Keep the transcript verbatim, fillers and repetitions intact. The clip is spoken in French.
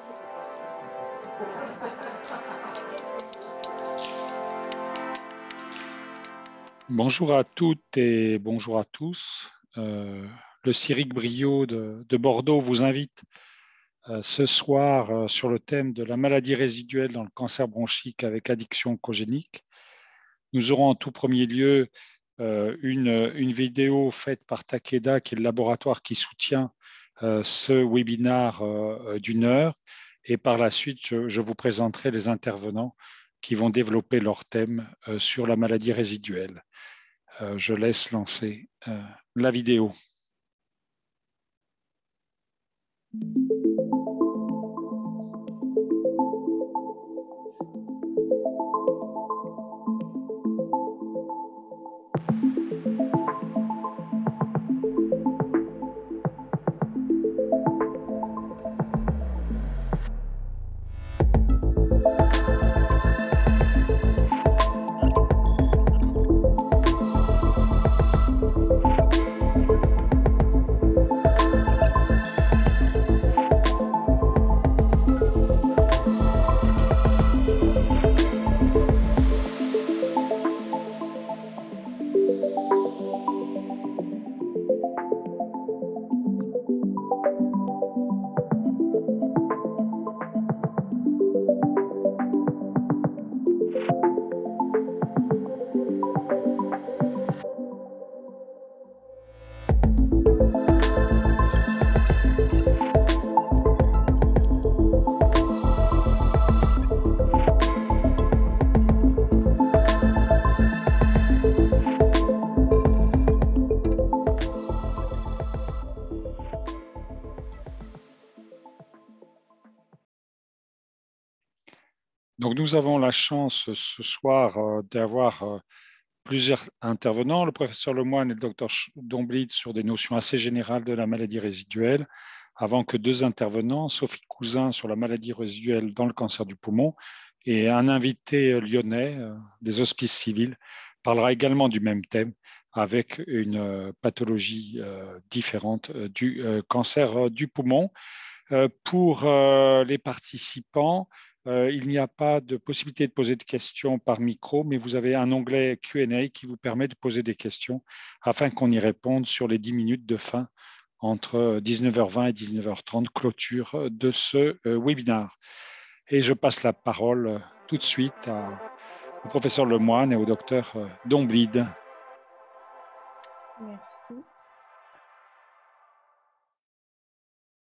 Bonjour à toutes et bonjour à tous. Euh, le CIRIC Brio de, de Bordeaux vous invite euh, ce soir euh, sur le thème de la maladie résiduelle dans le cancer bronchique avec addiction oncogénique. Nous aurons en tout premier lieu euh, une, une vidéo faite par Takeda, qui est le laboratoire qui soutient euh, ce webinaire euh, d'une heure. Et par la suite, je, je vous présenterai les intervenants qui vont développer leur thème euh, sur la maladie résiduelle. Euh, je laisse lancer euh, la vidéo. Donc, nous avons la chance ce soir euh, d'avoir euh, plusieurs intervenants, le professeur Lemoine et le docteur Domblid sur des notions assez générales de la maladie résiduelle, avant que deux intervenants, Sophie Cousin sur la maladie résiduelle dans le cancer du poumon et un invité lyonnais euh, des hospices civils parlera également du même thème avec une euh, pathologie euh, différente euh, du euh, cancer euh, du poumon. Euh, pour euh, les participants, euh, il n'y a pas de possibilité de poser de questions par micro, mais vous avez un onglet Q and A qui vous permet de poser des questions afin qu'on y réponde sur les dix minutes de fin entre dix-neuf heures vingt et dix-neuf heures trente, clôture de ce euh, webinaire. Et je passe la parole euh, tout de suite à, au professeur Lemoine et au docteur euh, Domblid. Merci.